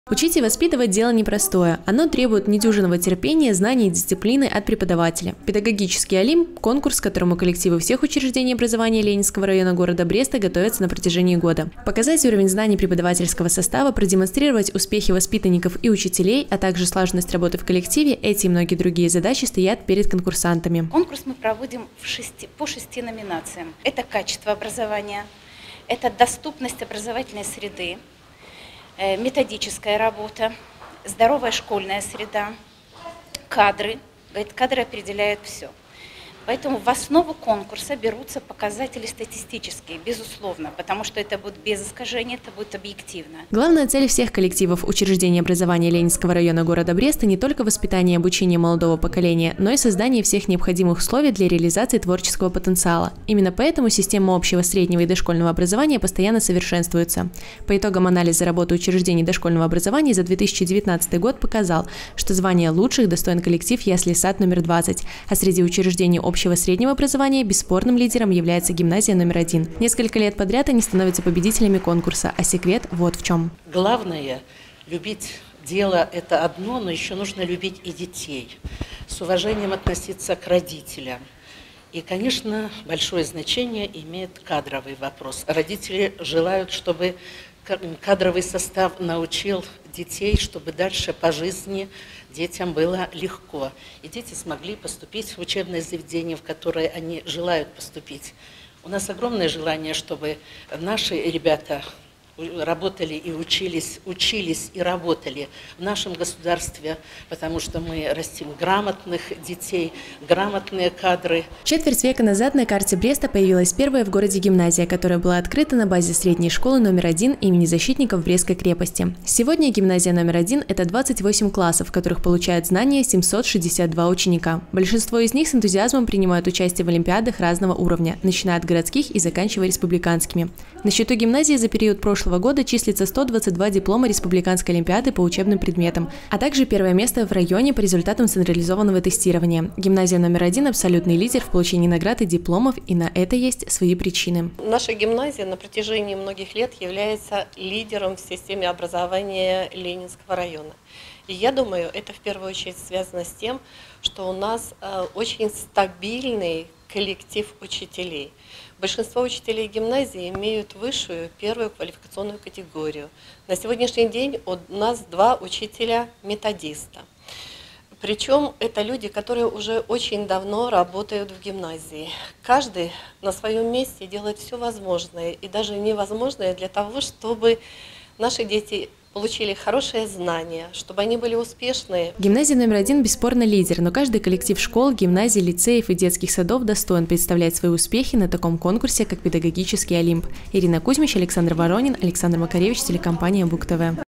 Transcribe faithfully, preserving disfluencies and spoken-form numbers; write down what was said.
Учить и воспитывать – дело непростое. Оно требует недюжинного терпения, знаний и дисциплины от преподавателя. Педагогический Олимп – конкурс, к которому коллективы всех учреждений образования Ленинского района города Бреста готовятся на протяжении года. Показать уровень знаний преподавательского состава, продемонстрировать успехи воспитанников и учителей, а также слаженность работы в коллективе – эти и многие другие задачи стоят перед конкурсантами. Конкурс мы проводим в шести, по шести номинациям. Это качество образования, это доступность образовательной среды, методическая работа, здоровая школьная среда, кадры. Кадры определяют все. Поэтому в основу конкурса берутся показатели статистические, безусловно, потому что это будет без искажений, это будет объективно. Главная цель всех коллективов учреждений образования Ленинского района города Бреста не только воспитание и обучение молодого поколения, но и создание всех необходимых условий для реализации творческого потенциала. Именно поэтому система общего, среднего и дошкольного образования постоянно совершенствуется. По итогам анализа работы учреждений дошкольного образования за две тысячи девятнадцатый год показал, что звание лучших достоин коллектив ясли-сад номер двадцать, а среди учреждений общего среднего образования бесспорным лидером является гимназия номер один. Несколько лет подряд они становятся победителями конкурса, а секрет вот в чем. Главное – любить дело – это одно, но еще нужно любить и детей, с уважением относиться к родителям. И, конечно, большое значение имеет кадровый вопрос. Родители желают, чтобы кадровый состав научил детей, чтобы дальше по жизни детям было легко. И дети смогли поступить в учебное заведение, в которое они желают поступить. У нас огромное желание, чтобы наши ребята работали и учились, учились и работали в нашем государстве, потому что мы растим грамотных детей, грамотные кадры. Четверть века назад на карте Бреста появилась первая в городе гимназия, которая была открыта на базе средней школы номер один имени защитников Брестской крепости. Сегодня гимназия номер один – это двадцать восемь классов, в которых получают знания семьсот шестьдесят два ученика. Большинство из них с энтузиазмом принимают участие в олимпиадах разного уровня, начиная от городских и заканчивая республиканскими. На счету гимназии за период прошлого года числится сто двадцать два диплома республиканской олимпиады по учебным предметам, а также первое место в районе по результатам централизованного тестирования. Гимназия номер один – абсолютный лидер в получении наград и дипломов, и на это есть свои причины. Наша гимназия на протяжении многих лет является лидером в системе образования Ленинского района. И я думаю, это в первую очередь связано с тем, что у нас э, очень стабильный коллектив учителей. Большинство учителей гимназии имеют высшую первую квалификационную категорию. На сегодняшний день у нас два учителя-методиста. Причем это люди, которые уже очень давно работают в гимназии. Каждый на своем месте делает все возможное и даже невозможное для того, чтобы наши дети получили хорошие знания, чтобы они были успешные. Гимназия номер один бесспорно лидер, но каждый коллектив школ, гимназий, лицеев и детских садов достоин представлять свои успехи на таком конкурсе, как педагогический Олимп. Ирина Кузьмич, Александр Воронин, Александр Макаревич, телекомпания БУК ТВ.